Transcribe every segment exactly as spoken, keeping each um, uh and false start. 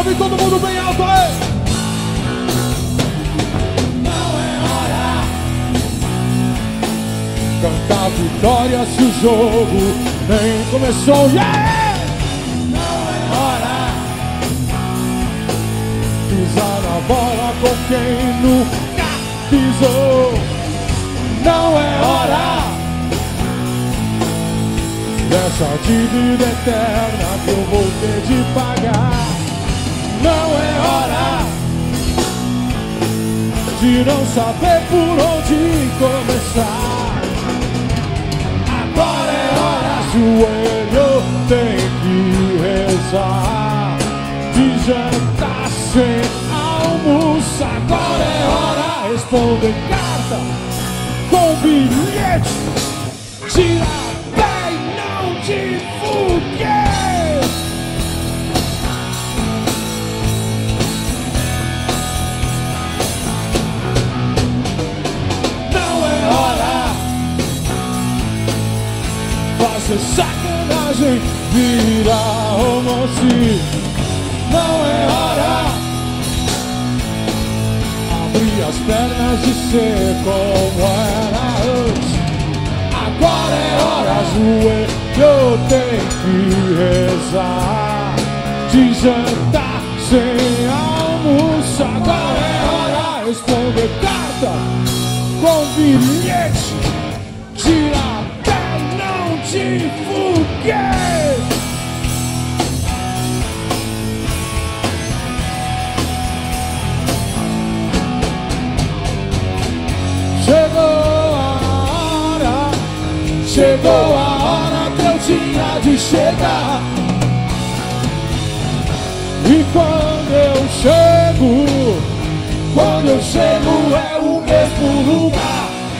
Sobe todo mundo bem alto aí. Não é hora. Cantar vitória se o jogo nem começou. Yeah! Não é hora. Pisar na bola com quem nunca pisou. Não é hora dessa dívida eterna que eu vou ter de pagar. Não é hora de não saber por onde começar. Agora é hora, joelho tem que rezar. De jantar sem almoço. Agora é hora, responder carta com bilhete. Tira pé e não divulgue. Não é hora fazer sacanagem, virar romance. Não é hora abrir as pernas e ser como era antes. Agora é hora, joelho tem que rezar. De jantar sem almoço. Agora é hora responder carta com bilhete. Tira pé, não divulgue. Chegou a hora, chegou a hora que eu tinha de chegar. E quando eu chego, quando eu chego é o mesmo lugar.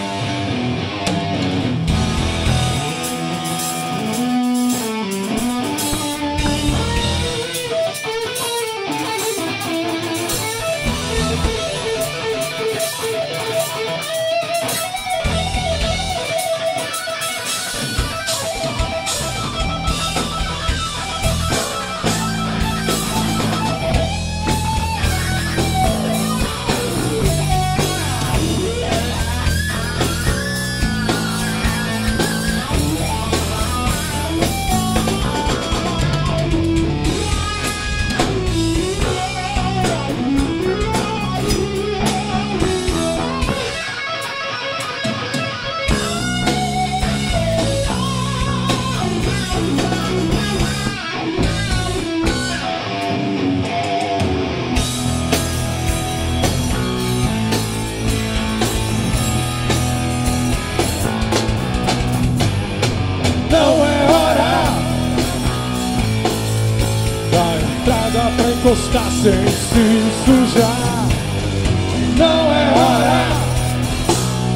Encostar sem se sujar. Não é hora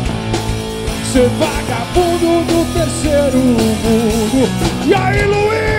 ser vagabundo do terceiro mundo. E aí, Luiz?